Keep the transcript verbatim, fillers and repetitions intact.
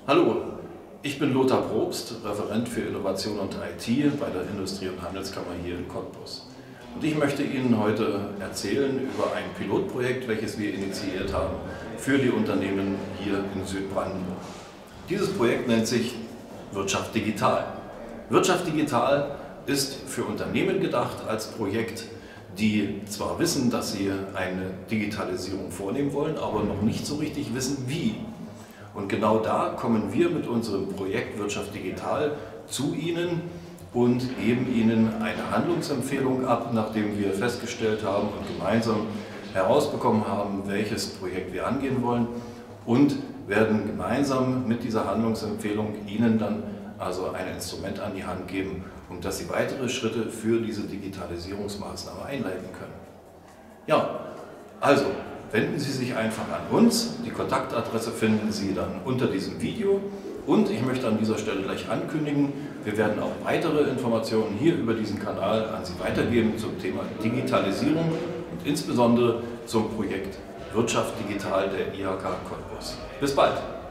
Hallo, ich bin Lothar Probst, Referent für Innovation und I T bei der Industrie- und Handelskammer hier in Cottbus. Und ich möchte Ihnen heute erzählen über ein Pilotprojekt, welches wir initiiert haben für die Unternehmen hier in Südbrandenburg. Dieses Projekt nennt sich Wirtschaft Digital. Wirtschaft Digital ist für Unternehmen gedacht als Projekt, die zwar wissen, dass sie eine Digitalisierung vornehmen wollen, aber noch nicht so richtig wissen, wie. Und genau da kommen wir mit unserem Projekt Wirtschaft Digital zu Ihnen und geben Ihnen eine Handlungsempfehlung ab, nachdem wir festgestellt haben und gemeinsam herausbekommen haben, welches Projekt wir angehen wollen, und werden gemeinsam mit dieser Handlungsempfehlung Ihnen dann also ein Instrument an die Hand geben, um dass Sie weitere Schritte für diese Digitalisierungsmaßnahme einleiten können. Ja, also wenden Sie sich einfach an uns. Die Kontaktadresse finden Sie dann unter diesem Video. Und ich möchte an dieser Stelle gleich ankündigen, wir werden auch weitere Informationen hier über diesen Kanal an Sie weitergeben zum Thema Digitalisierung und insbesondere zum Projekt Wirtschaft Digital der I H K Cottbus. Bis bald!